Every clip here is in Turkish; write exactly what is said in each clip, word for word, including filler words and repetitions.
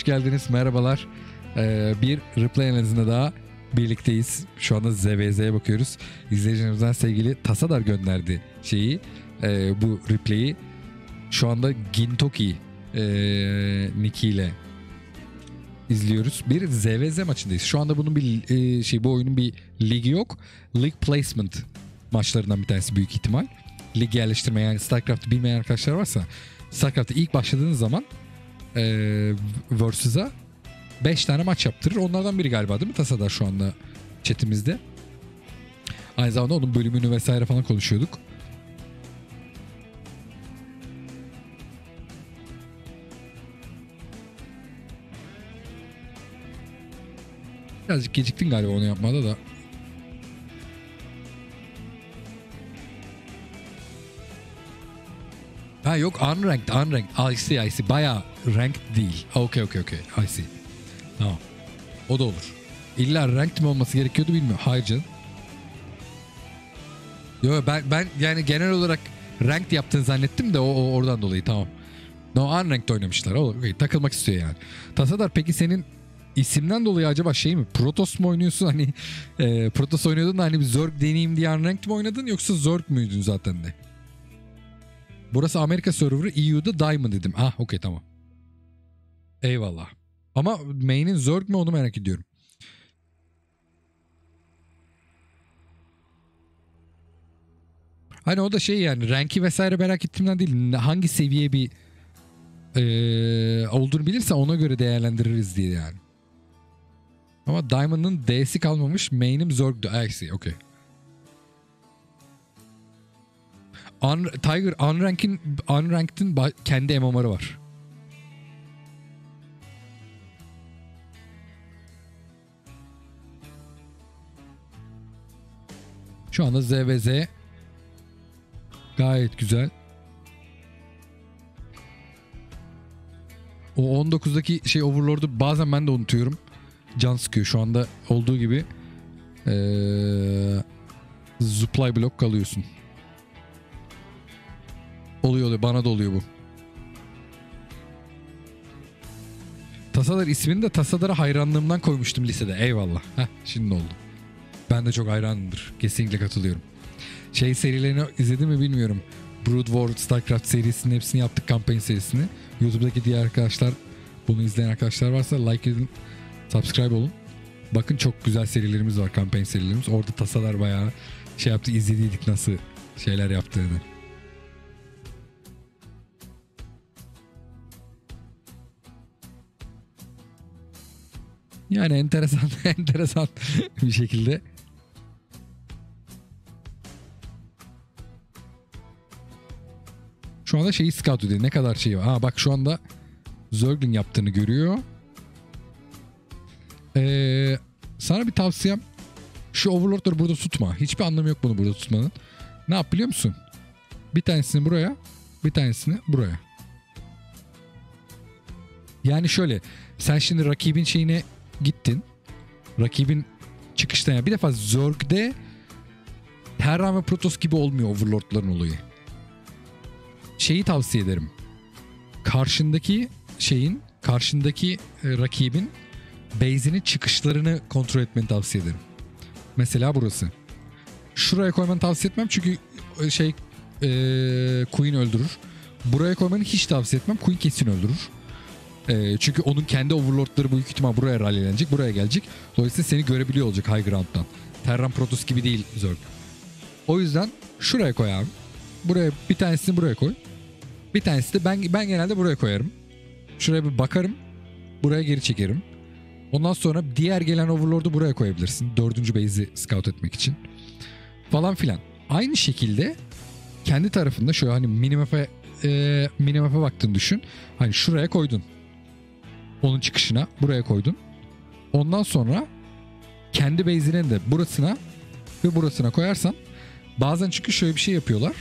hoş geldiniz, merhabalar. Ee, bir replay analizinde daha birlikteyiz. Şu anda Z V Z'ye bakıyoruz. İzleyicilerimizden sevgili Tasadar gönderdi şeyi, e, bu replay'i. Şu anda Gintoki e, Nick ile izliyoruz. Bir Z V Z maçındayız. Şu anda bunun bir e, şey, bu oyunun bir ligi yok. League placement maçlarından bir tanesi büyük ihtimal. Lig yerleştirme, yani StarCraft'ı bilmeyen arkadaşlar varsa, StarCraft'ta ilk başladığınız zaman e, Versus'a beş tane maç yaptırır. Onlardan biri galiba değil mi Tasadar şu anda chatimizde? Aynı zamanda onun bölümünü vesaire falan konuşuyorduk. Birazcık geciktin galiba onu yapmada da. Ha yok, unranked, unranked. I see, I see. Bayağı ranked değil. Okey, okey, okey. I see. Tamam. O da olur. İlla ranked mi olması gerekiyordu bilmiyorum. Hayır canım. Yo, ben, ben yani genel olarak ranked yaptığını zannettim de o, o oradan dolayı, tamam. No, unranked oynamışlar. Okay, takılmak istiyor yani. Tasadar, peki senin isimden dolayı acaba şey mi? Protoss mu oynuyorsun? Hani e, Protoss oynuyordun da hani bir Zerg deneyeyim diye unranked mi oynadın, yoksa Zerg müydün zaten de? Burası Amerika serverı, E U'da Diamond dedim. Ah, okey, tamam. Eyvallah. Ama main'in Zerg mi, onu merak ediyorum. Hani o da şey, yani ranki vesaire merak ettiğimden değil. Hangi seviye bir ee, olduğunu bilirse ona göre değerlendiririz diye yani. Ama Diamond'ın D'si kalmamış. Main'im Zerg'dü. I see, okey. Un, Tiger Unranked'in Unranked'in kendi M M R'ı var. Şu anda Z V Z gayet güzel. O on dokuzdaki şey Overlord'u bazen ben de unutuyorum. Can sıkıyor şu anda olduğu gibi. Ee, supply block kalıyorsun. Oluyor oluyor. Bana da oluyor bu. Tasadar ismini de Tasadar'a hayranlığımdan koymuştum lisede. Eyvallah. Heh, şimdi oldu. Ben de çok hayranımdır. Kesinlikle katılıyorum. Şey serilerini izledin mi bilmiyorum. Brood War, StarCraft serisinin hepsini yaptık, kampanya serisini. YouTube'daki diğer arkadaşlar, bunu izleyen arkadaşlar varsa like edin, subscribe olun. Bakın, çok güzel serilerimiz var, kampanya serilerimiz. Orada Tasadar bayağı şey yaptı, izlediydik nasıl şeyler yaptığını. Yani enteresan enteresan bir şekilde. Şu anda şeyi scout ediyor. Ne kadar şey var. Ha bak, şu anda Zerg'in yaptığını görüyor. Ee, sana bir tavsiyem, şu overlordları burada tutma. Hiçbir anlamı yok bunu burada tutmanın. Ne yap biliyor musun? Bir tanesini buraya, bir tanesini buraya. Yani şöyle, sen şimdi rakibin şeyine gittin. Rakibin çıkıştan, yani bir defa Zerg'de Terran ve Protoss gibi olmuyor overlordların olayı. Şeyi tavsiye ederim. Karşındaki şeyin, karşındaki e, rakibin base'inin çıkışlarını kontrol etmeni tavsiye ederim. Mesela burası. Şuraya koymanı tavsiye etmem çünkü şey e, Queen öldürür. Buraya koymanı hiç tavsiye etmem. Queen kesin öldürür. E, çünkü onun kendi overlordları büyük ihtimal buraya rallylenecek, buraya gelecek. Dolayısıyla seni görebiliyor olacak high ground'dan. Terran Protoss gibi değil Zerg. O yüzden şuraya koy abi. Buraya bir tanesini buraya koy. Bir tanesi de ben ben genelde buraya koyarım. Şuraya bir bakarım. Buraya geri çekerim. Ondan sonra diğer gelen overlord'u buraya koyabilirsin. Dördüncü base'i scout etmek için. Falan filan. Aynı şekilde kendi tarafında şöyle hani minimap'e e, minimap'e baktığını düşün. Hani şuraya koydun. Onun çıkışına buraya koydun. Ondan sonra kendi base'inin de burasına ve burasına koyarsan, bazen çünkü şöyle bir şey yapıyorlar.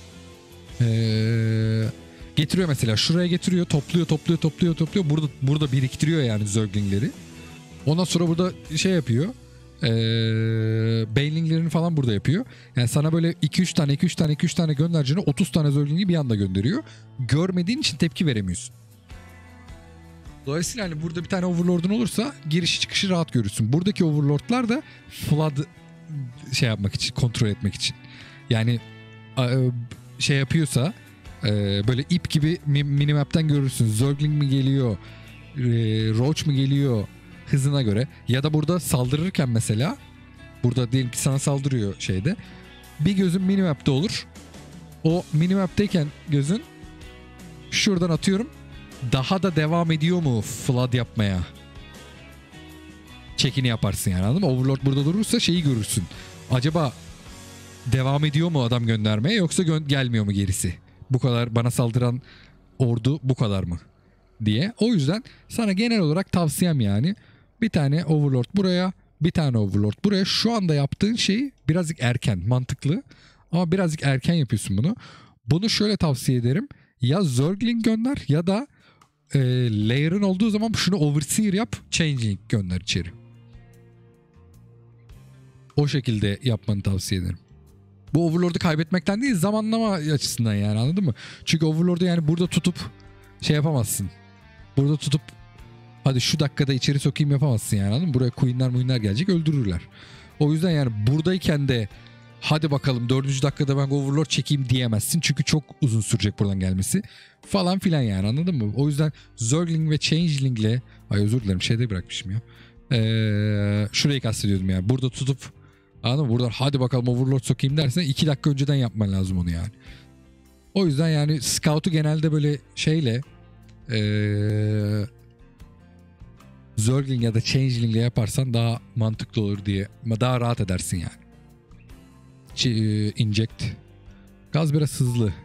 Ee, getiriyor mesela, şuraya getiriyor, topluyor topluyor topluyor topluyor, burada burada biriktiriyor yani Zerglingleri. Ondan sonra burada şey yapıyor, ee, Baneling'lerini falan burada yapıyor. Yani sana böyle iki üç tane iki üç tane iki üç tane göndereceğine otuz tane Zergling'i bir anda gönderiyor. Görmediğin için tepki veremiyorsun. Dolayısıyla hani burada bir tane overlord'un olursa girişi çıkışı rahat görürsün. Buradaki overlord'lar da flood şey yapmak için, kontrol etmek için. Yani şey yapıyorsa böyle ip gibi minimap'ten görürsün. Zergling mi geliyor, Roach mu geliyor hızına göre. Ya da burada saldırırken mesela, burada diyelim ki sana saldırıyor şeyde. Bir gözün minimap'te olur. O minimap'teyken gözün şuradan atıyorum. Daha da devam ediyor mu flood yapmaya? Çekini yaparsın yani, anladın mı? Overlord burada durursa şeyi görürsün. Acaba devam ediyor mu adam göndermeye, yoksa gö- gelmiyor mu gerisi? Bu kadar bana saldıran ordu bu kadar mı diye. O yüzden sana genel olarak tavsiyem yani bir tane overlord buraya, bir tane overlord buraya. Şu anda yaptığın şey birazcık erken, mantıklı ama birazcık erken yapıyorsun bunu. Bunu şöyle tavsiye ederim. Ya Zergling gönder ya da e, layer'ın olduğu zaman şunu overseer yap, changeling gönder içeri. O şekilde yapmanı tavsiye ederim. Bu overlord'u kaybetmekten değil, zamanlama açısından yani, anladın mı? Çünkü overlord'u yani burada tutup şey yapamazsın. Burada tutup hadi şu dakikada içeri sokayım yapamazsın yani, anladın mı? Buraya queenler muinler gelecek, öldürürler. O yüzden yani buradayken de hadi bakalım dördüncü dakikada ben overlord çekeyim diyemezsin. Çünkü çok uzun sürecek buradan gelmesi. Falan filan yani, anladın mı? O yüzden Zergling ve Changeling'le, ay özür dilerim şeyde bırakmışım ya. Ee, şurayı kastediyordum yani. Burada tutup, anladın mı? Buradan hadi bakalım overlord sokayım dersen iki dakika önceden yapman lazım onu yani. O yüzden yani scout'u genelde böyle şeyle ee, Zergling ya da Changeling'le yaparsan daha mantıklı olur diye. Ama daha rahat edersin yani. Ç- inject. Gaz biraz hızlı.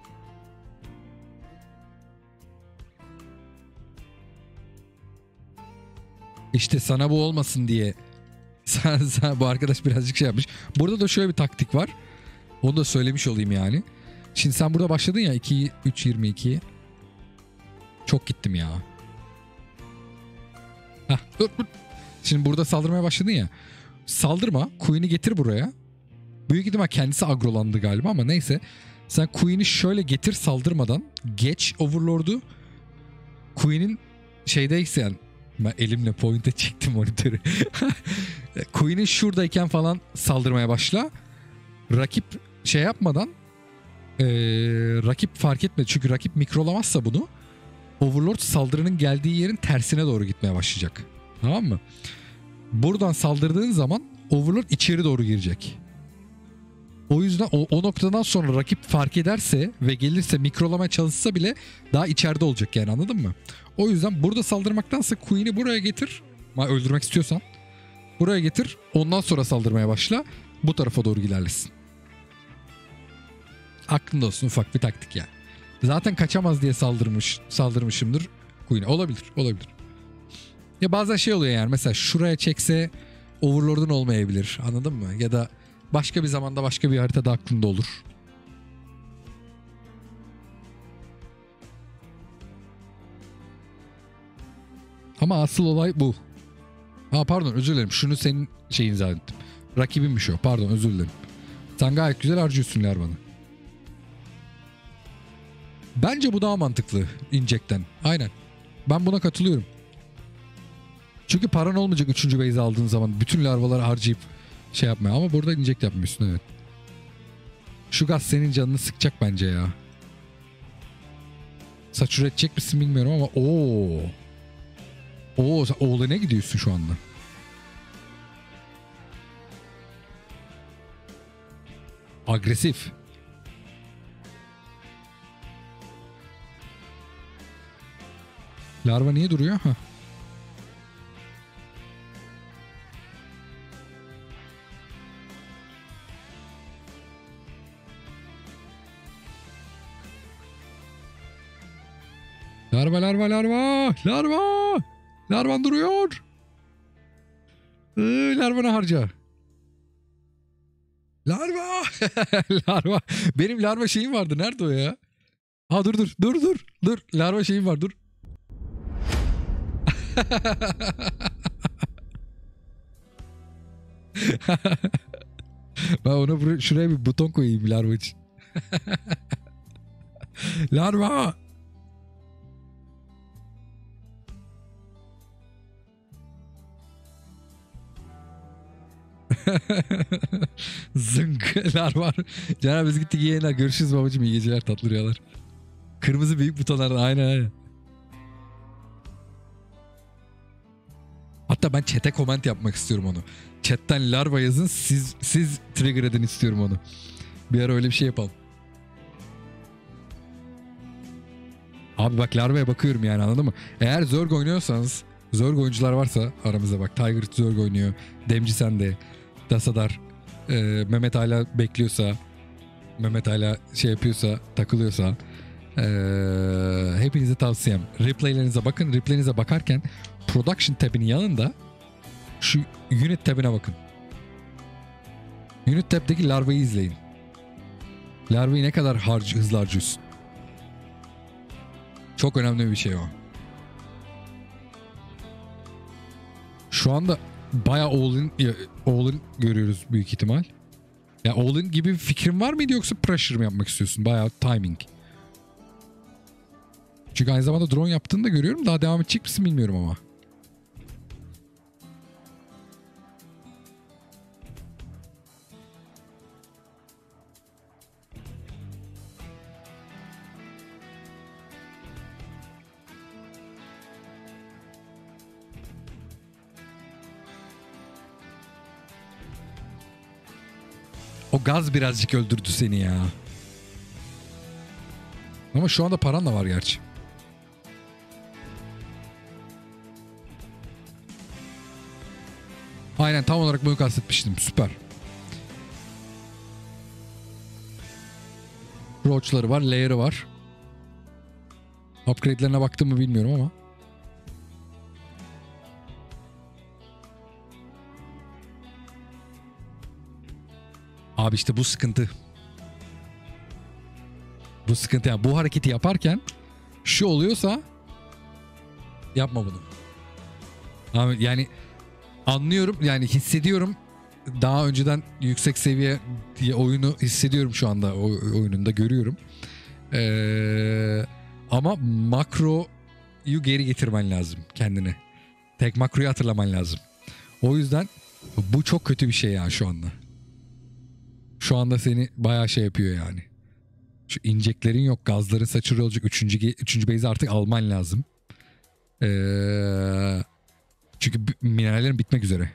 İşte sana bu olmasın diye sen, sen, bu arkadaş birazcık şey yapmış. Burada da şöyle bir taktik var. Onu da söylemiş olayım yani. Şimdi sen burada başladın ya iki üç yirmi iki. Çok gittim ya. Heh, dur, dur. Şimdi burada saldırmaya başladın ya. Saldırma. Queen'i getir buraya. Büyük ihtimal kendisi agrolandı galiba ama neyse. Sen Queen'i şöyle getir saldırmadan. Geç Overlord'u. Queen'in şeydeysen, ben elimle point'e çektim monitörü. Queen'in şuradayken falan saldırmaya başla. Rakip şey yapmadan ee, rakip fark etmedi. Çünkü rakip mikrolamazsa bunu, Overlord saldırının geldiği yerin tersine doğru gitmeye başlayacak. Tamam mı? Buradan saldırdığın zaman Overlord içeri doğru girecek. O yüzden o, o noktadan sonra rakip fark ederse ve gelirse mikrolamaya çalışsa bile daha içeride olacak yani, anladın mı? O yüzden burada saldırmaktansa Queen'i buraya getir. Öldürmek istiyorsan buraya getir. Ondan sonra saldırmaya başla. Bu tarafa doğru ilerlesin. Aklında olsun, ufak bir taktik yani. Zaten kaçamaz diye saldırmış, saldırmışımdır Queen'e. Olabilir, olabilir. Ya bazen şey oluyor yani, mesela şuraya çekse Overlord'un olmayabilir, anladın mı? Ya da başka bir zamanda başka bir haritada aklında olur. Ama asıl olay bu. Ha pardon, özür dilerim. Şunu senin şeyin zannettim. Rakibinmiş o. Pardon, özür dilerim. Sen gayet güzel harcıyorsun Larvan'ı. Bence bu daha mantıklı inject'ten. Aynen. Ben buna katılıyorum. Çünkü paran olmayacak üçüncü base'i aldığın zaman bütün larvaları harcayıp şey yapmaya. Ama burada inject yapmıyorsun, evet. Şu gaz senin canını sıkacak bence ya. Saçur edecek misin bilmiyorum ama ooo. Oo, sen oğlana gidiyorsun şu anda. Agresif. Larva niye duruyor? Heh. Larva, larva, larva, larva. Larvan duruyor. Ee, larvanı harca. Larva. Larva. Benim larva şeyim vardı. Nerede o ya? Ha dur dur dur dur. Dur. Larva şeyim var, dur. Ben ona buraya, şuraya bir buton koyayım larva için. Larva. Zınklar var. Caner biz gittik iyi yayınlar. Görüşürüz babacığım. İyi geceler, tatlı rüyalar. Kırmızı büyük butonlardan aynen aynen. Hatta ben chat'e comment yapmak istiyorum onu. Chat'ten larva yazın, siz siz trigger edin istiyorum onu. Bir ara öyle bir şey yapalım. Abi bak larvaya bakıyorum yani, anladın mı? Eğer Zerg oynuyorsanız, Zerg oyuncular varsa aramızda, bak Tiger Zerg oynuyor. Demci sende. Dasadar. E, Mehmet hala bekliyorsa. Mehmet hala şey yapıyorsa, takılıyorsa. E, hepinize tavsiyem. Replaylerinize bakın. Replaylerinize bakarken Production tabinin yanında şu Unit tabine bakın. Unit tab'deki larvayı izleyin. Larvayı ne kadar harc hızlı harcıyorsun. Çok önemli bir şey o. Şu anda bayağı all-in, all-in görüyoruz büyük ihtimal. Ya all-in gibi bir fikrin var mıydı, yoksa pressure mı yapmak istiyorsun? Bayağı timing. Çünkü aynı zamanda drone yaptığını da görüyorum. Daha devam edecek misin bilmiyorum ama. O gaz birazcık öldürdü seni ya. Ama şu anda paran da var gerçi. Aynen, tam olarak bunu kastetmiştim. Süper. Roach'ları var, layer'ı var. Upgrade'lerine baktım mı bilmiyorum ama. Abi işte bu sıkıntı. Bu sıkıntı yani, bu hareketi yaparken şu oluyorsa yapma bunu. Abi yani anlıyorum yani, hissediyorum. Daha önceden yüksek seviye oyunu hissediyorum şu anda, o oyununda görüyorum. Ee, ama makroyu geri getirmen lazım kendine. Tek makroyu hatırlaman lazım. O yüzden bu çok kötü bir şey ya şu anda. Şu anda seni bayağı şey yapıyor yani. Şu injeklerin yok, gazların saçırı olacak. Üçüncü, üçüncü base'i artık alman lazım. Ee, çünkü minerallerin bitmek üzere.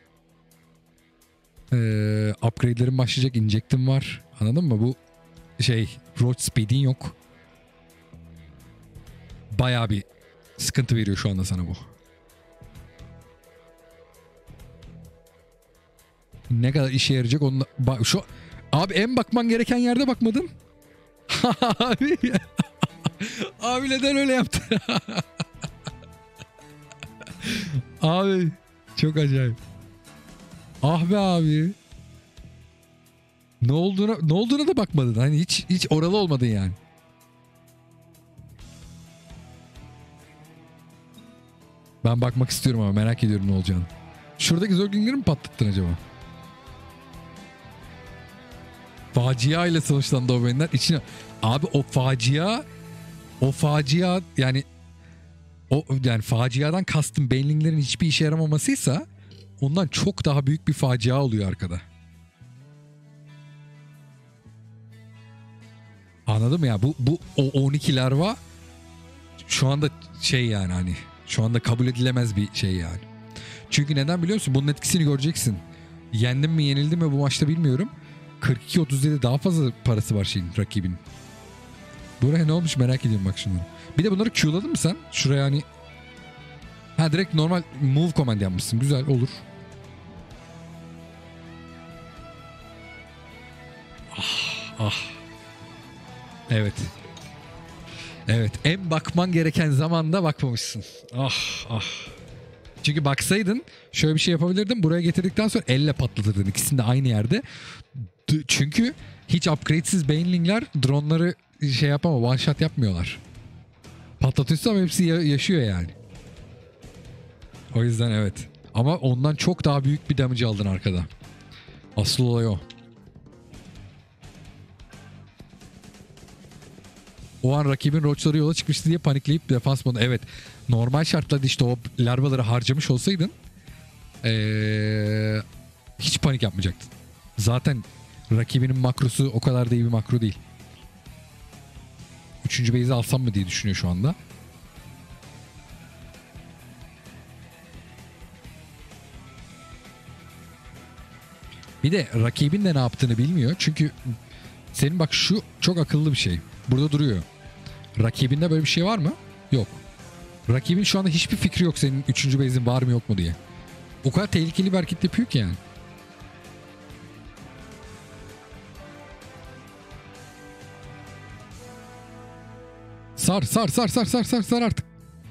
Ee, upgrade'lerin başlayacak, inject'im var. Anladın mı? Bu şey, roach speed'in yok. Bayağı bir sıkıntı veriyor şu anda sana bu. Ne kadar işe yarayacak onunla... Bak şu... Abi en bakman gereken yerde bakmadın. Abi. Abi neden öyle yaptı? Abi çok acayip. Ah be abi. Ne olduğuna ne olduğuna da bakmadın. Hani hiç hiç oralı olmadın yani. Ben bakmak istiyorum ama merak ediyorum ne olacağını. Şuradaki zörglingleri mi patlattın acaba? Facia ile sonuçlandı o benden. İçine... Abi o facia, o facia yani o yani faciadan kastım Baneling'lerin hiçbir işe yaramamasıysa ondan çok daha büyük bir facia oluyor arkada. Anladın mı ya? Bu bu o on iki larva şu anda şey yani, hani şu anda kabul edilemez bir şey yani. Çünkü neden biliyor musun? Bunun etkisini göreceksin. Yendim mi yenildim mi bu maçta bilmiyorum. kırk iki otuz yedi daha fazla parası var şeyin, rakibin. Buraya ne olmuş merak ediyorum bak şimdi. Bir de bunları Q'ladın mı sen? Şuraya hani... Ha direkt normal move command yapmışsın. Güzel, olur. Ah ah. Evet. Evet, en bakman gereken zamanda bakmamışsın. Ah ah. Çünkü baksaydın şöyle bir şey yapabilirdin. Buraya getirdikten sonra elle patlatırdın. İkisini de aynı yerde. Çünkü hiç upgrade'siz Baneling'ler dronları şey yapama, one shot yapmıyorlar. Patlatıyorsa ama hepsi yaşıyor yani. O yüzden evet. Ama ondan çok daha büyük bir damage aldın arkada. Asıl olay o. O an rakibin roachları yola çıkmıştı diye panikleyip defans modu. Evet. Normal şartlarda işte o larvaları harcamış olsaydın ee, Hiç panik yapmayacaktın. Zaten rakibinin makrosu o kadar da iyi bir makro değil. Üçüncü base'i alsam mı diye düşünüyor şu anda. Bir de rakibin de ne yaptığını bilmiyor. Çünkü senin bak şu çok akıllı bir şey. Burada duruyor. Rakibinde böyle bir şey var mı? Yok. Rakibin şu anda hiçbir fikri yok senin üçüncü base'in var mı yok mu diye. O kadar tehlikeli bir hareket yapıyor ki yani. Sar sar sar sar sar sar sar artık.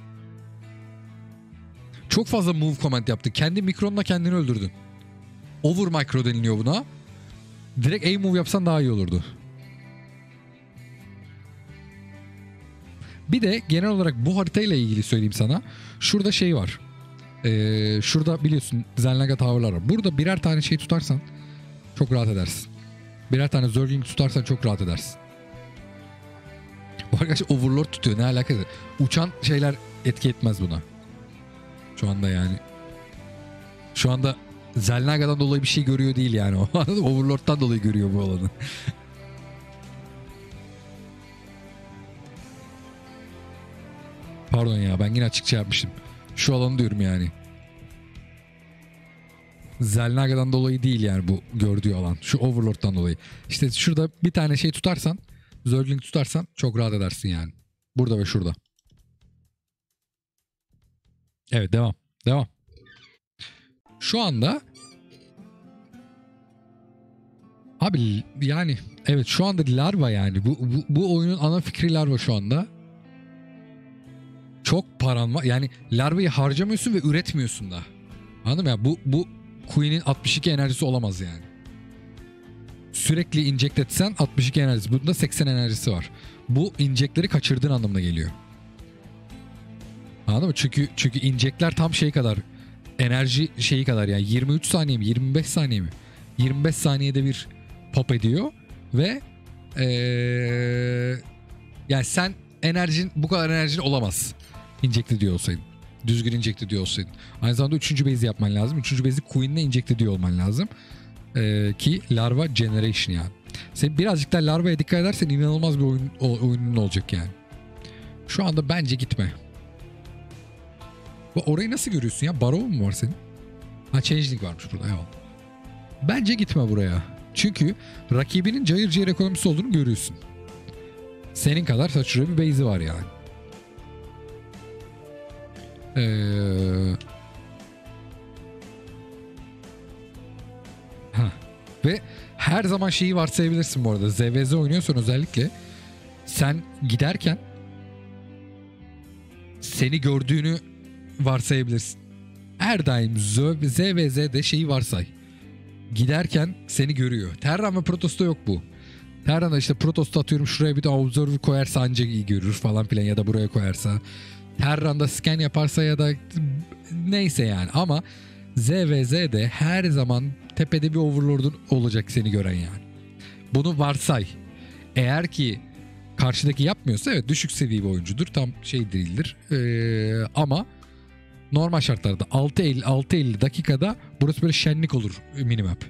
Çok fazla move command yaptı. Kendi mikronla kendini öldürdün. Over micro deniliyor buna. Direkt A move yapsan daha iyi olurdu. Bir de genel olarak bu haritayla ilgili söyleyeyim sana. Şurada şey var. Ee, şurada biliyorsun Zenlaga Tower'lar var. Burada birer tane şey tutarsan çok rahat edersin. Birer tane Zergling tutarsan çok rahat edersin. Bu arkadaş Overlord tutuyor. Ne alakası? Uçan şeyler etki etmez buna. Şu anda yani. Şu anda Zelnaga'dan dolayı bir şey görüyor değil yani. Overlord'dan dolayı görüyor bu alanı. Pardon ya, ben yine açıkça yapmışım. Şu alanı diyorum yani. Zelnaga'dan dolayı değil yani bu gördüğü alan. Şu Overlord'dan dolayı. İşte şurada bir tane şey tutarsan, Zergling tutarsan çok rahat edersin yani. Burada ve şurada. Evet, devam. Devam. Şu anda abi yani evet şu anda larva yani. Bu, bu, bu oyunun ana fikri larva şu anda. Çok paran var. Yani larvayı harcamıyorsun ve üretmiyorsun da. Anladın mı ya? Bu, bu Queen'in altmış iki enerjisi olamaz yani. Sürekli inject etsen altmış iki enerjisi. Bunda seksen enerjisi var. Bu injectleri kaçırdığın anlamına geliyor. Anladın mı? Çünkü çünkü injectler tam şey kadar, enerji şeyi kadar yani yirmi üç saniye mi yirmi beş saniye mi? yirmi beş saniyede bir pop ediyor ve ee, yani sen enerjin bu kadar enerjin olamaz. Inject ediyor olsaydın. Düzgün inject ediyor olsaydın. Aynı zamanda üçüncü base'i yapman lazım. üçüncü base'i Queen'le inject ediyor olman lazım. Ee, ki larva generation yani. Sen birazcık da larvaya dikkat edersen inanılmaz bir oyun, oyunun olacak yani. Şu anda bence gitme. Orayı nasıl görüyorsun ya? Barrow mu var senin? Ha, Changeling varmış burada. Eyvallah. Bence gitme buraya. Çünkü rakibinin cayır cayır ekonomisi olduğunu görüyorsun. Senin kadar saçma bir base'i var yani. Ee... Ha. Ve her zaman şeyi varsayabilirsin bu arada. Z V Z oynuyorsan özellikle sen giderken seni gördüğünü varsayabilirsin. Her daim Z V Z'de şeyi varsay. Giderken seni görüyor. Terran ve Protos'ta yok bu. Terran'da işte Protos'ta atıyorum şuraya bir de Observer koyarsa ancak iyi görür falan filan ya da buraya koyarsa. Terran'da scan yaparsa ya da neyse yani ama Z V Z'de her zaman tepede bir Overlord'un olacak seni gören yani. Bunu varsay. Eğer ki karşıdaki yapmıyorsa evet düşük seviye bir oyuncudur. Tam şey değildir. Ee, ama normal şartlarda altı elli dakikada burası böyle şenlik olur minimap.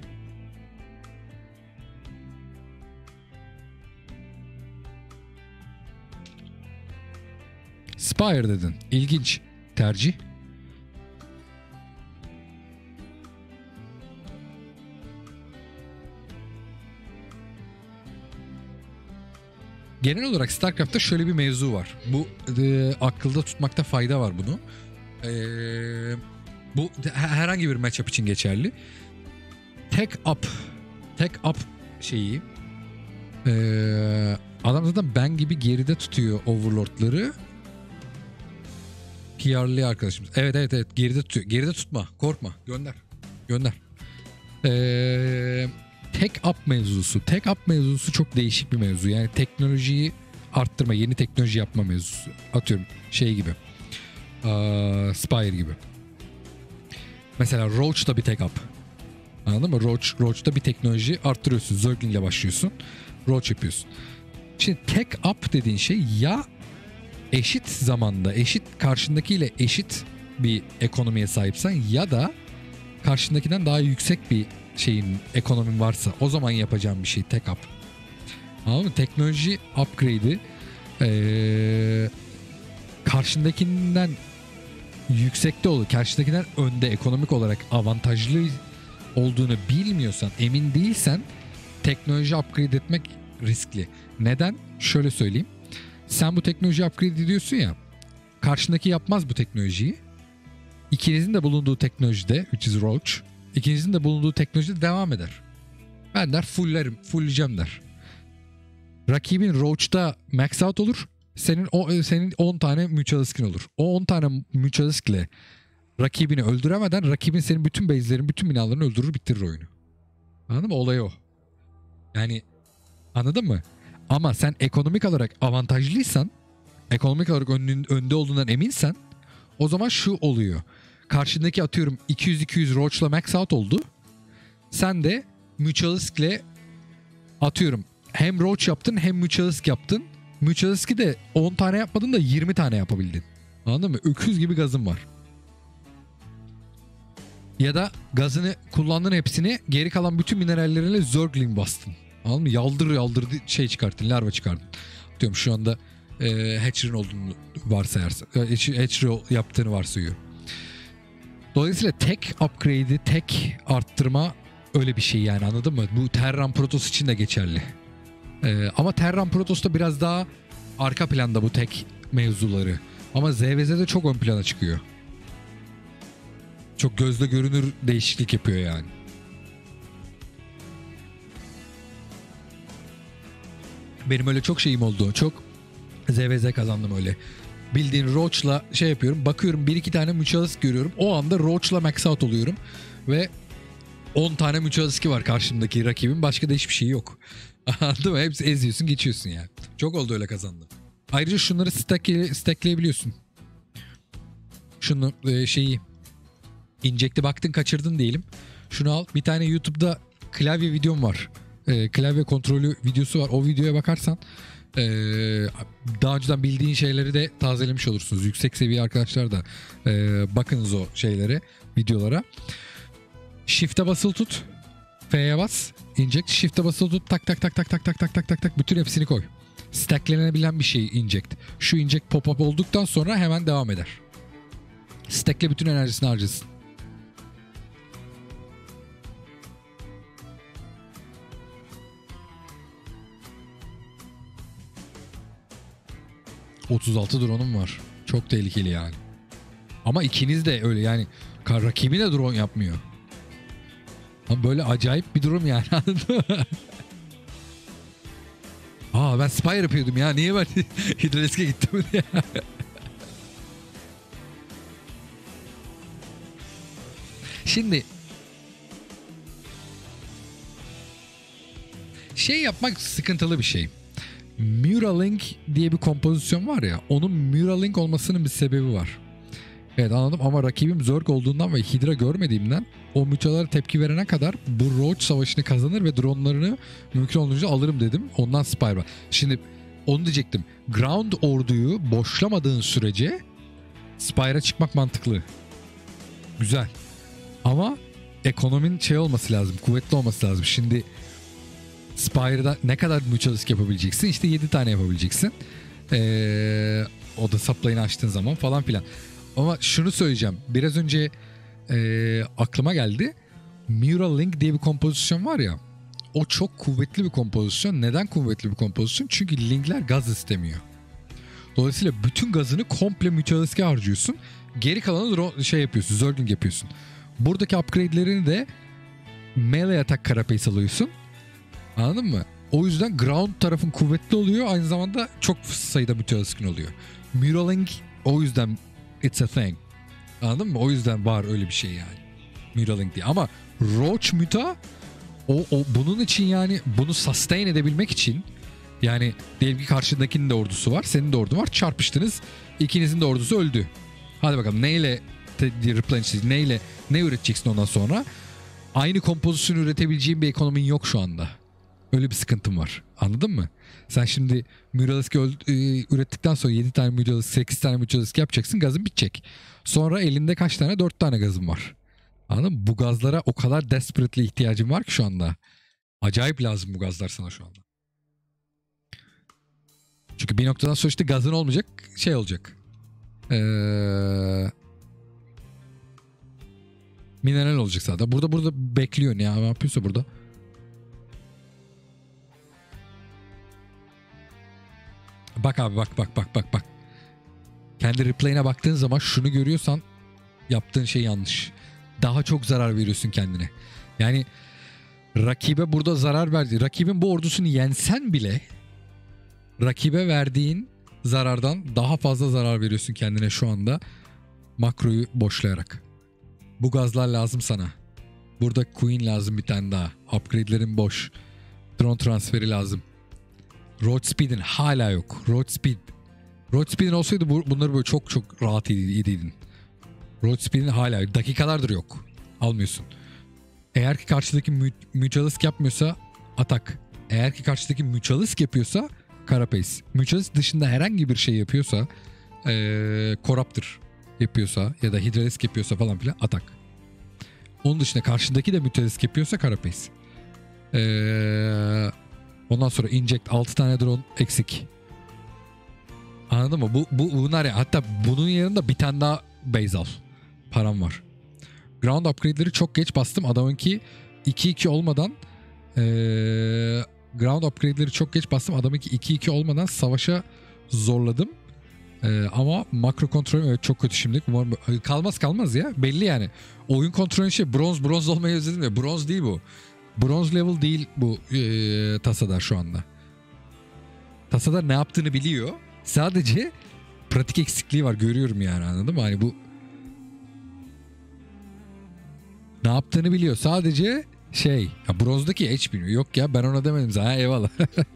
Spire dedin. İlginç tercih. Genel olarak StarCraft'ta şöyle bir mevzu var. Bu e, akılda tutmakta fayda var bunu. E, bu herhangi bir matchup için geçerli. Tek up, tek up şeyi e, adam zaten ben gibi geride tutuyor Overlord'ları. P R'lı arkadaşımız. Evet evet evet geride tutuyor. Geride tutma. Korkma. Gönder. Gönder. Eee Tek up mevzusu. Tek up mevzusu çok değişik bir mevzu. Yani teknolojiyi arttırma, yeni teknoloji yapma mevzusu. Atıyorum şey gibi. Aa, Spire gibi. Mesela Roach da bir tek up. Anladın mı? Roach, Roach'ta bir teknoloji arttırıyorsun. Zergling ile başlıyorsun. Roach yapıyorsun. Şimdi tek up dediğin şey ya eşit zamanda, eşit karşındakiyle eşit bir ekonomiye sahipsen ya da karşındakinden daha yüksek bir şeyin, ekonomin varsa o zaman yapacağım bir şey tek up. Anladın mı? Teknoloji upgrade'i ee, karşındakinden yüksekte olur. Karşındakinden önde, ekonomik olarak avantajlı olduğunu bilmiyorsan, emin değilsen teknoloji upgrade etmek riskli. Neden? Şöyle söyleyeyim. Sen bu teknoloji upgrade ediyorsun ya, karşındaki yapmaz bu teknolojiyi. İkinizin de bulunduğu teknolojide, which is Roach, ikinizin de bulunduğu teknolojide devam eder. Ben der fulllerim, fullleyeceğim der. Rakibin Roach'ta max out olur. Senin o senin on tane mutual risk'in olur. O on tane mutual risk'le rakibini öldüremeden rakibin senin bütün base'lerin, bütün binalarını öldürür, bitirir oyunu. Anladın mı? Olay o. Yani anladın mı? Ama sen ekonomik olarak avantajlıysan, ekonomik olarak önün, önde olduğundan eminsen, o zaman şu oluyor. Karşındaki atıyorum iki yüz iki yüz Roach'la max out oldu. Sen de mutual risk'le atıyorum hem Roach yaptın hem mutual risk yaptın. Mutual risk'i de on tane yapmadın da yirmi tane yapabildin. Anladın mı? Öküz gibi gazın var. Ya da gazını kullandığın hepsini geri kalan bütün mineralleriyle Zergling bastın. Anladın mı? Yaldır yaldır şey çıkarttın, larva çıkardın. Diyorum şu anda e, Hatcher'ın olduğunu varsayarsa, e, Hatcher yaptığını varsayıyor. Dolayısıyla tek upgrade'i, tek arttırma öyle bir şey yani, anladın mı? Bu Terran Protoss için de geçerli. E, ama Terran Protos'ta biraz daha arka planda bu tek mevzuları. Ama Z V Z'de çok ön plana çıkıyor. Çok gözle görünür değişiklik yapıyor yani. Benim öyle çok şeyim oldu. Çok Z V Z kazandım öyle. Bildiğin Roach'la şey yapıyorum. Bakıyorum bir iki tane mutual risk görüyorum. O anda Roach'la max out oluyorum. Ve on tane mutual risk'i var karşımdaki rakibin. Başka da hiçbir şey yok. Anladın mı? Hepsi eziyorsun, geçiyorsun yani. Çok oldu öyle kazandım. Ayrıca şunları stack, stackleyebiliyorsun. Şunu e, şeyi inject'e baktın, kaçırdın diyelim. Şunu al. Bir tane YouTube'da klavye videom var. E, klavye kontrolü videosu var. O videoya bakarsan e, daha önceden bildiğin şeyleri de tazelemiş olursunuz. Yüksek seviye arkadaşlar da e, bakınız o şeylere, videolara. Shift'e basılı tut. F'ye bas. Inject. Shift'e basılı tut. Tak tak tak tak tak tak tak tak tak tak. Bütün hepsini koy. Stacklenebilen bir şey inject. Şu inject pop-up olduktan sonra hemen devam eder. Stack'le bütün enerjisini harcasın. otuz altı drone'um var. Çok tehlikeli yani. Ama ikiniz de öyle yani. Rakibi de drone yapmıyor. Ama böyle acayip bir durum yani. Anladın mı? Aa ben Spire yapıyordum ya. Niye ben Hydralisk'e gittim ya? Şimdi şey yapmak sıkıntılı bir şey. Neuralink diye bir kompozisyon var ya, onun Neuralink olmasının bir sebebi var. Evet anladım ama rakibim Zerg olduğundan ve Hydra görmediğimden o mütelara tepki verene kadar bu Roach savaşını kazanır ve dronlarını mümkün olduğunca alırım dedim. Ondan Spire var. Şimdi onu diyecektim. Ground orduyu boşlamadığın sürece Spire'a çıkmak mantıklı. Güzel. Ama ekonomin şey olması lazım, kuvvetli olması lazım. Şimdi Spire'da ne kadar mutual risk yapabileceksin? İşte yedi tane yapabileceksin. Ee, o da supply'ını açtığın zaman falan filan. Ama şunu söyleyeceğim. Biraz önce e, aklıma geldi. Neuralink diye bir kompozisyon var ya. O çok kuvvetli bir kompozisyon. Neden kuvvetli bir kompozisyon? Çünkü linkler gaz istemiyor. Dolayısıyla bütün gazını komple mutual risk'e harcıyorsun. Geri kalanı şey yapıyorsun. Zergling yapıyorsun. Buradaki upgrade'lerini de melee atak carapace alıyorsun. Anladın mı? O yüzden ground tarafın kuvvetli oluyor. Aynı zamanda çok sayıda mutual risk'in oluyor. Neuralink o yüzden it's a thing. Anladın mı? O yüzden var öyle bir şey yani. Neuralink diye. Ama Roach Muta o, o bunun için yani bunu sustain edebilmek için yani diyelim ki karşındakinin de ordusu var. Senin de ordun var. Çarpıştınız. İkinizin de ordusu öldü. Hadi bakalım neyle replenish, neyle ne üreteceksin ondan sonra? Aynı kompozisyonu üretebileceğin bir ekonomin yok şu anda. Öyle bir sıkıntım var. Anladın mı? Sen şimdi Muralisk'i ürettikten sonra yedi tane Muralisk, sekiz tane Muralisk yapacaksın. Gazın bitecek. Sonra elinde kaç tane? dört tane gazın var. Anladın mı? Bu gazlara o kadar desperately ihtiyacım var ki şu anda. Acayip lazım bu gazlar sana şu anda. Çünkü bir noktadan sonra işte gazın olmayacak, şey olacak. Ee, mineral olacak zaten. Burada burada bekliyor ya. Ne yapıyorsa burada. Bak abi bak bak bak bak bak. Kendi replay'ine baktığın zaman şunu görüyorsan yaptığın şey yanlış. Daha çok zarar veriyorsun kendine. Yani rakibe burada zarar verdi. Rakibin bu ordusunu yensen bile rakibe verdiğin zarardan daha fazla zarar veriyorsun kendine şu anda. Makroyu boşlayarak. Bu gazlar lazım sana. Burada Queen lazım bir tane daha. Upgrade'lerin boş. Drone transferi lazım. Road Speed'in hala yok. Road Speed. Road Speed'in olsaydı bunları böyle çok çok rahat yediydin. Road Speed'in hala dakikalardır yok. Almıyorsun. Eğer ki karşıdaki mü Mutualisk yapmıyorsa atak. Eğer ki karşıdaki Mutualisk yapıyorsa Carapace. Mutualisk dışında herhangi bir şey yapıyorsa ee, Corruptor yapıyorsa ya da Hydralisk yapıyorsa falan filan atak. Onun dışında karşıdaki de Mutualisk yapıyorsa Carapace. Ee, ondan sonra Inject altı tane drone eksik. Anladın mı? Bu, bu bunlar ya. Hatta bunun yanında bir tane daha base al. Param var. Ground upgrade'leri çok geç bastım. Adamınki iki iki olmadan ee, ground upgrade'leri çok geç bastım. Adamınki iki iki olmadan savaşa zorladım. Ee, ama makro kontrolüm evet çok kötü şimdi. Umarım kalmaz kalmaz ya. Belli yani. Oyun kontrolü şey bronz bronz olmayı özledim ya. Bronz değil bu. Bronz level değil bu ee, Tassadar şu anda. Tassadar ne yaptığını biliyor. Sadece pratik eksikliği var. Görüyorum yani, anladın mı? Hani bu ne yaptığını biliyor. Sadece şey ya, bronzdaki hiç bilmiyor. Yok ya, ben ona demedim zaten. Eyvallah.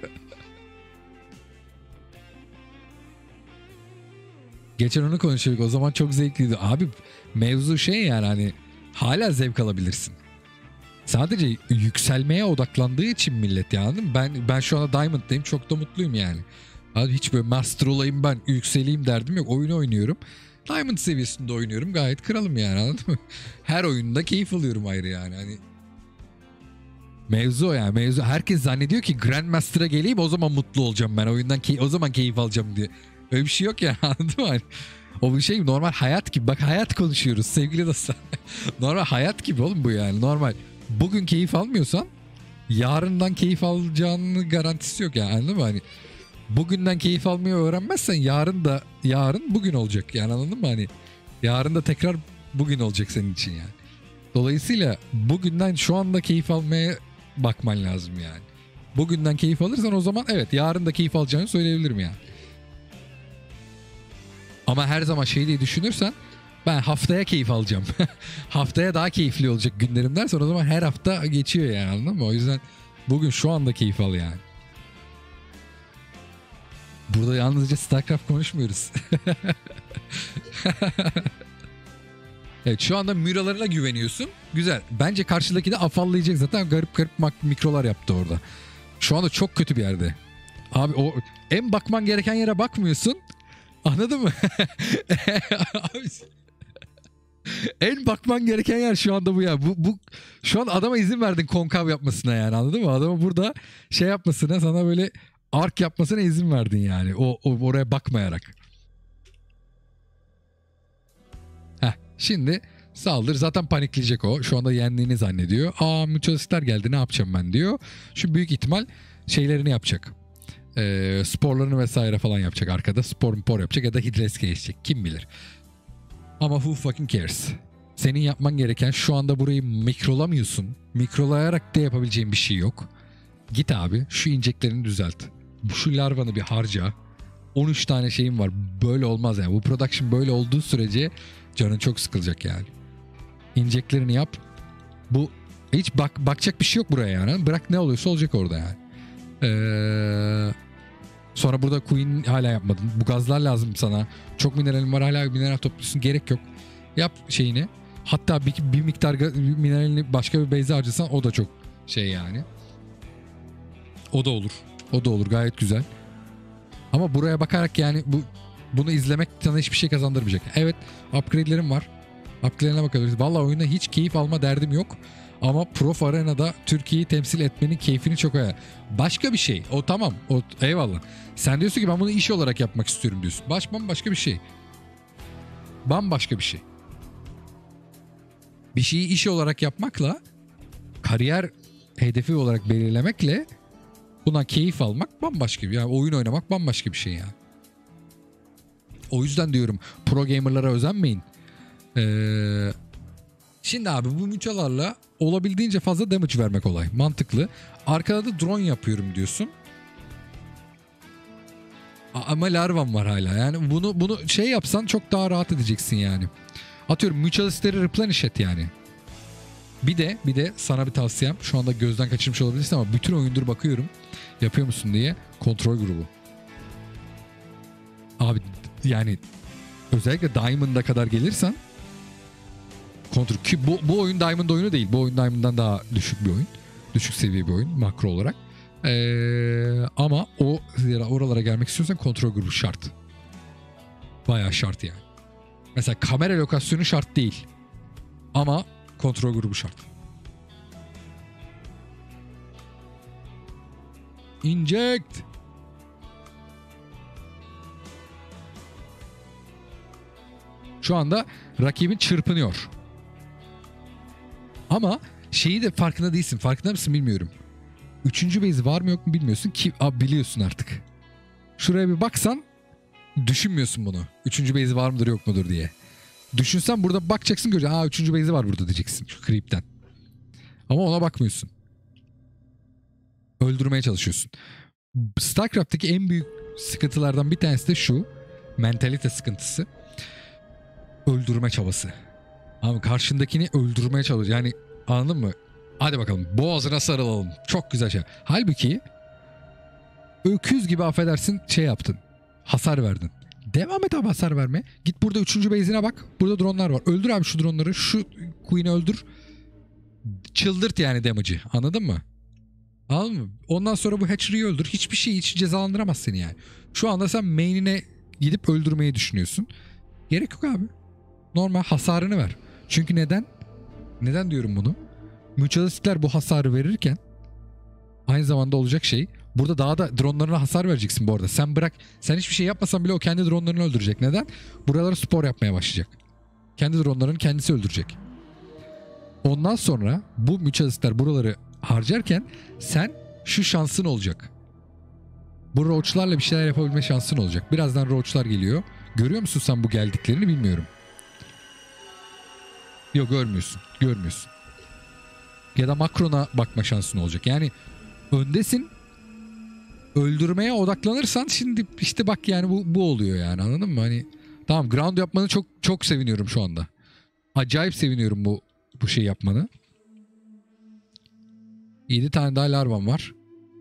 Geçen onu konuşuyorduk. O zaman çok zevkliydi. Abi mevzu şey yani, hani hala zevk alabilirsin. Sadece yükselmeye odaklandığı için millet ya, anladın mı? Ben, ben şu anda Diamond'dayım. Çok da mutluyum yani. Abi hiç böyle master olayım ben, yükseleyim derdim yok. Oyunu oynuyorum. Diamond seviyesinde oynuyorum. Gayet kralım yani, anladın mı? Her oyunda keyif alıyorum ayrı yani. Hani mevzu o yani. Mevzu, herkes zannediyor ki Grandmaster'a geleyim o zaman mutlu olacağım ben. Oyundan key- o zaman keyif alacağım diye. Öyle bir şey yok ya, anladın mı? Hani o bir şey normal hayat gibi. Bak hayat konuşuyoruz sevgili dostlar. Normal hayat gibi oğlum bu yani. Normal. Bugün keyif almıyorsan yarından keyif alacağının garantisi yok yani, anladın mı? Hani bugünden keyif almayı öğrenmezsen yarın da yarın bugün olacak yani, anladın mı? Hani yarın da tekrar bugün olacak senin için yani. Dolayısıyla bugünden şu anda keyif almaya bakman lazım yani. Bugünden keyif alırsan o zaman evet, yarın da keyif alacağını söyleyebilirim yani. Ama her zaman şey diye düşünürsen, ben haftaya keyif alacağım. Haftaya daha keyifli olacak günlerim dersen, o zaman her hafta geçiyor yani, anladın mı? O yüzden bugün şu anda keyif al yani. Burada yalnızca StarCraft konuşmuyoruz. Evet, şu anda miralarına güveniyorsun. Güzel. Bence karşıdaki de afallayacak zaten. Garip garip mikrolar yaptı orada. Şu anda çok kötü bir yerde. Abi o en bakman gereken yere bakmıyorsun. Anladın mı? Abi, en bakman gereken yer şu anda bu ya. Bu, bu şu an adama izin verdin konkav yapmasına yani, anladın mı? Adama burada şey yapmasına, sana böyle ark yapmasına izin verdin yani. O, o oraya bakmayarak. Heh, şimdi saldır. Zaten panikleyecek o. Şu anda yendiğini zannediyor. Aa, Mutualistler geldi, ne yapacağım ben diyor. Şu büyük ihtimal şeylerini yapacak. Ee, sporlarını vesaire falan yapacak arkada. Spor mpor yapacak ya da Hidreske geçecek. Kim bilir. Ama who fucking cares? Senin yapman gereken, şu anda burayı mikrolamıyorsun. Mikrolayarak da yapabileceğin bir şey yok. Git abi şu ineceklerini düzelt. Şu larvanı bir harca. on üç tane şeyim var. Böyle olmaz yani. Bu production böyle olduğu sürece canın çok sıkılacak yani. İneceklerini yap. Bu hiç bak bakacak bir şey yok buraya yani. Bırak ne oluyorsa olacak orada yani. Eee... Sonra burada Queen hala yapmadın. Bu gazlar lazım sana. Çok mineralim var, hala mineral topluyorsun. Gerek yok. Yap şeyini. Hatta bir, bir miktar bir mineralini başka bir base'e harcasan o da çok şey yani. O da olur. O da olur. Gayet güzel. Ama buraya bakarak yani bu bunu izlemek sana hiçbir şey kazandırmayacak. Evet, upgrade'lerim var. Upgrade'lerine bakabiliriz. Valla oyunda hiç keyif alma derdim yok. Ama Prof Arena'da Türkiye'yi temsil etmenin keyfini çok aya. Başka bir şey. O tamam. O eyvallah. Sen diyorsun ki ben bunu iş olarak yapmak istiyorum diyorsun. Baş bambaşka bir şey. Bambaşka bir şey. Bir şeyi iş olarak yapmakla, kariyer hedefi olarak belirlemekle buna keyif almak bambaşka bir. Yani oyun oynamak bambaşka bir şey ya. O yüzden diyorum pro gamerlara özenmeyin. Ee, şimdi abi bu müçalarla olabildiğince fazla damage vermek olay. Mantıklı. Arkada da drone yapıyorum diyorsun. Ama larvam var hala. Yani bunu bunu şey yapsan çok daha rahat edeceksin yani. Atıyorum mutualistleri replenish et yani. Bir de bir de sana bir tavsiyem. Şu anda gözden kaçırmış olabilirsin ama bütün oyundur bakıyorum. Yapıyor musun diye. Kontrol grubu. Abi yani özellikle Diamond'a kadar gelirsen kontrol ki bu, bu oyun Diamond oyunu değil. Bu oyun Diamond'dan daha düşük bir oyun. Düşük seviye bir oyun makro olarak. Ee, ama o oralara gelmek istiyorsan kontrol grubu şart. Bayağı şart yani. Mesela kamera lokasyonu şart değil. Ama kontrol grubu şart. Inject. Şu anda rakibin çırpınıyor. Ama şeyi de farkında değilsin. Farkında mısın bilmiyorum. Üçüncü base var mı yok mu bilmiyorsun ki abi biliyorsun artık. Şuraya bir baksan düşünmüyorsun bunu. Üçüncü base var mıdır yok mudur diye. Düşünsen burada bakacaksın göreceksin. Aa üçüncü base'i var burada diyeceksin şu creep'ten. Ama ona bakmıyorsun. Öldürmeye çalışıyorsun. StarCraft'taki en büyük sıkıntılardan bir tanesi de şu. Mentalite sıkıntısı. Öldürme çabası. Abi karşındakini öldürmeye çalışıyor. Yani anladın mı? Hadi bakalım boğazına sarılalım. Çok güzel şey. Halbuki öküz gibi affedersin şey yaptın. Hasar verdin. Devam et abi hasar verme. Git burada üçüncü base'ine bak. Burada dronlar var. Öldür abi şu dronları. Şu queen'i öldür. Çıldırt yani damage'ı. Anladın mı? Anladın mı? Ondan sonra bu hatchery'i öldür. Hiçbir şey hiç cezalandıramaz seni yani. Şu anda sen main'ine gidip öldürmeyi düşünüyorsun. Gerek yok abi. Normal hasarını ver. Çünkü neden? Neden diyorum bunu? Mutualistler bu hasarı verirken aynı zamanda olacak şey burada daha da dronlarına hasar vereceksin bu arada. Sen bırak sen hiçbir şey yapmasan bile o kendi dronlarını öldürecek. Neden? Buraları spor yapmaya başlayacak. Kendi dronlarını kendisi öldürecek. Ondan sonra bu mutualistler buraları harcarken sen şu şansın olacak. Bu roachlarla bir şeyler yapabilme şansın olacak. Birazdan roachlar geliyor. Görüyor musun sen bu geldiklerini bilmiyorum. Yok görmüyorsun. Görmüyorsun. Ya da makrona bakma şansın olacak. Yani öndesin. Öldürmeye odaklanırsan şimdi işte bak yani bu, bu oluyor yani anladın mı? Hani tamam ground yapmanı çok çok seviniyorum şu anda. Acayip seviniyorum bu bu şey yapmanı. yedi tane daha larvam var.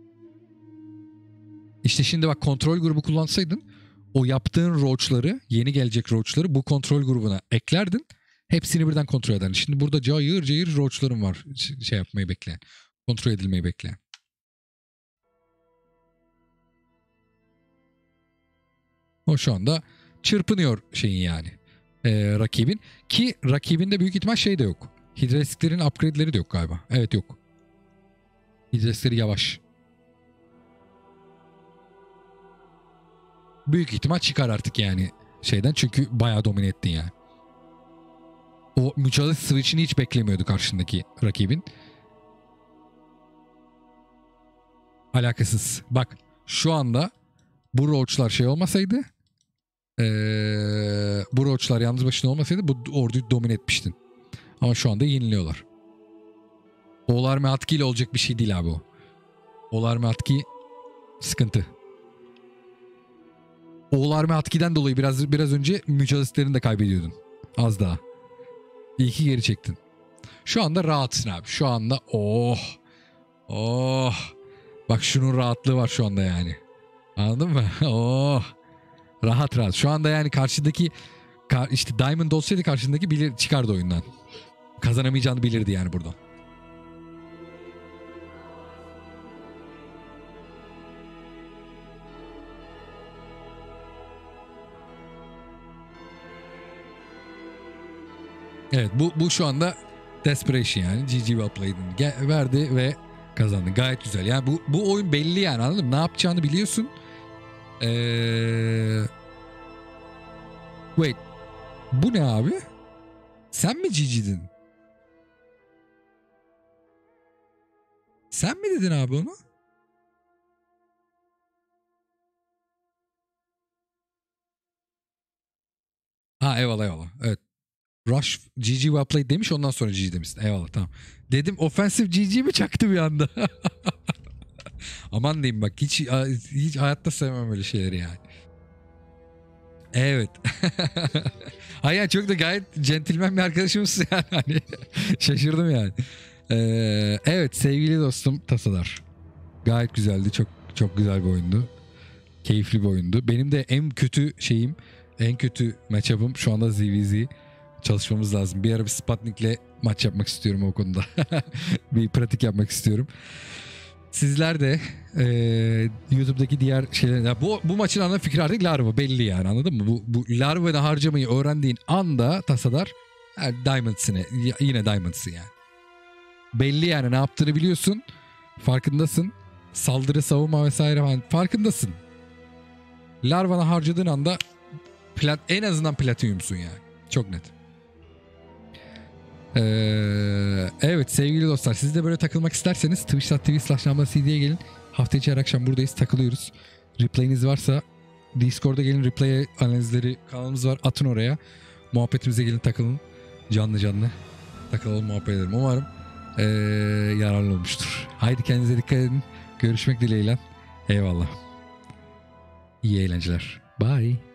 İşte şimdi bak kontrol grubu kullansaydın o yaptığın roachları yeni gelecek roachları bu kontrol grubuna eklerdin. Hepsini birden kontrol ederdin. Şimdi burada cayır cayır roachlarım var şey yapmayı bekleyen. Kontrol edilmeyi bekleyen. O şu anda çırpınıyor şeyin yani. Ee, rakibin. Ki rakibinde büyük ihtimal şey de yok. Hidrasklerin upgrade'leri de yok galiba. Evet yok. Hidraskleri yavaş. Büyük ihtimal çıkar artık yani şeyden. Çünkü bayağı domine ettin yani. O mutualist switch'ini hiç beklemiyordu karşındaki rakibin. Alakasız. Bak şu anda bu roachlar şey olmasaydı ee, bu roachlar yalnız başına olmasaydı bu orduyu domine etmiştin. Ama şu anda yeniliyorlar. Oğlar Mehatki ile olacak bir şey değil abi o. Oğlar Mehatki sıkıntı. Oğlar Mehatki'den dolayı biraz biraz önce mücadelelerini de kaybediyordun. Az daha. İyi ki geri çektin. Şu anda rahatsın abi. Şu anda oh. Oh. Bak şunun rahatlığı var şu anda yani. Anladın mı? Oh. Rahat rahat. Şu anda yani karşıdaki işte Diamond olsaydı karşındaki bilir, çıkardı oyundan. Kazanamayacağını bilirdi yani buradan. Evet, bu bu şu anda desperation yani. G G well played'ini ge- verdi ve kazandı. Gayet güzel. Yani bu bu oyun belli yani, anladın mı? Ne yapacağını biliyorsun. Ee... Wait. Bu ne abi? Sen mi G G'din? Sen mi dedin abi onu? Ha, eyvallah eyvallah. Evet. Rush G G well played demiş, ondan sonra G G demişsin. Eyvallah, tamam. Dedim offensive G G mi çaktı bir anda? Aman diyeyim bak, hiç hiç hayatta sevmem öyle şeyleri yani. Evet. Hayır yani, çok da gayet centilmen bir arkadaşımız yani. Hani şaşırdım yani. Ee, evet sevgili dostum Tasadar. Gayet güzeldi. Çok çok güzel bir oyundu. Keyifli bir oyundu. Benim de en kötü şeyim, en kötü matchup'ım şu anda Z V Z. Çalışmamız lazım. Bir ara bir Sputnik'le maç yapmak istiyorum o konuda. Bir pratik yapmak istiyorum. Sizler de e, YouTube'daki diğer şeyler... Ya bu, bu maçın ana fikri artık larva belli yani, anladın mı? Bu, bu larva'da harcamayı öğrendiğin anda Tasadar yani Diamonds'ine, yine Diamonds'ın yani. Belli yani, ne yaptığını biliyorsun. Farkındasın. Saldırı, savunma vesaire falan farkındasın. Larvana harcadığın anda plat, en azından platinyumsun yani. Çok net. Ee, evet sevgili dostlar, siz de böyle takılmak isterseniz twitch nokta tv slash nambacd'ye gelin. Hafta içi her akşam buradayız, takılıyoruz. Replay'iniz varsa Discord'a gelin, replay analizleri kanalımız var, atın oraya. Muhabbetimize gelin, takılın. Canlı canlı takılalım, muhabbet edelim. Umarım ee, yararlı olmuştur. Haydi kendinize dikkat edin. Görüşmek dileğiyle. Eyvallah. İyi eğlenceler. Bye.